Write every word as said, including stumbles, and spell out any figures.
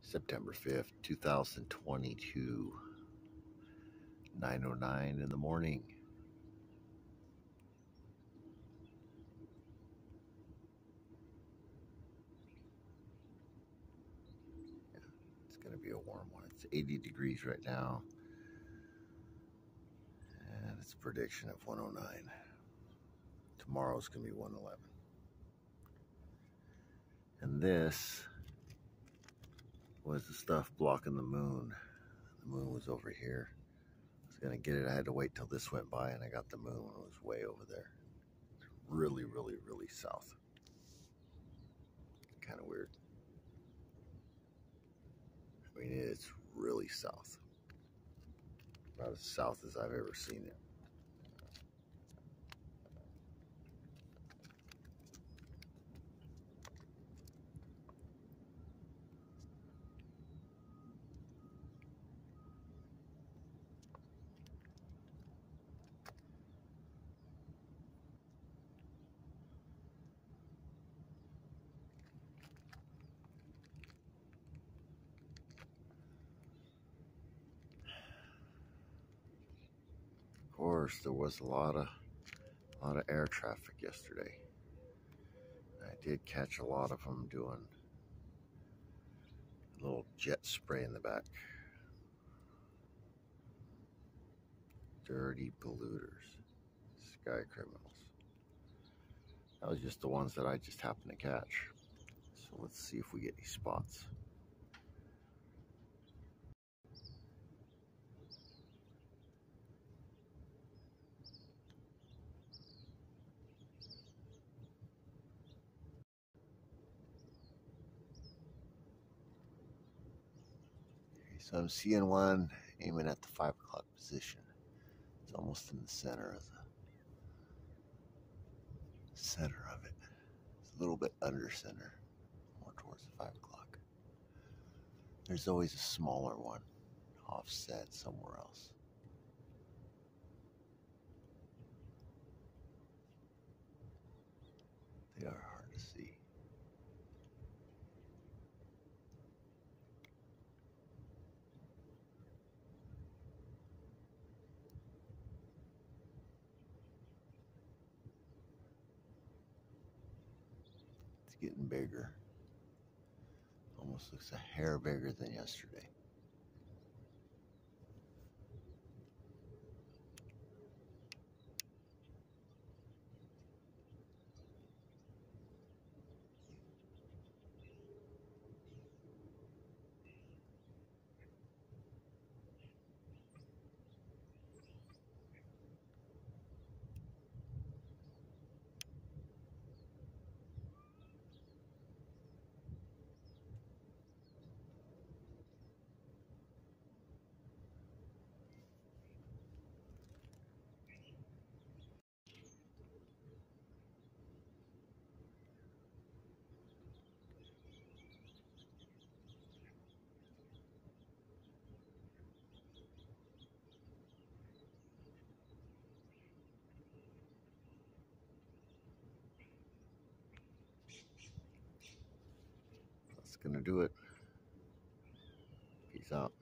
September fifth, two thousand twenty-two, nine oh nine in the morning. Yeah, it's going to be a warm one. It's eighty degrees right now, and it's a prediction of one oh nine. Tomorrow's going to be one eleven. And this was the stuff blocking the moon. The moon was over here. I was going to get it. I had to wait till this went by, and I got the moon. It was way over there. Really, really, really south. Kind of weird. I mean, it's really south. About as south as I've ever seen it. Of course, there was a lot of, a lot of air traffic yesterday. I did catch a lot of them doing a little jet spray in the back. Dirty polluters, sky criminals. That was just the ones that I just happened to catch. So let's see if we get any spots. Okay, so I'm seeing one aiming at the five o'clock position. It's almost in the center of the center of it. It's a little bit under center, more towards the five o'clock. There's always a smaller one offset somewhere else. They are hard to see. It's getting bigger. Almost looks a hair bigger than yesterday. That's gonna do it. Peace out.